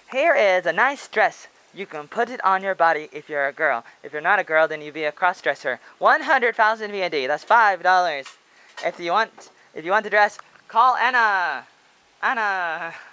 Here is a nice dress. You can put it on your body if you're a girl. If you're not a girl, then you be a cross-dresser. 100,000 VND. That's $5. If you want the dress, call Anna. Anna.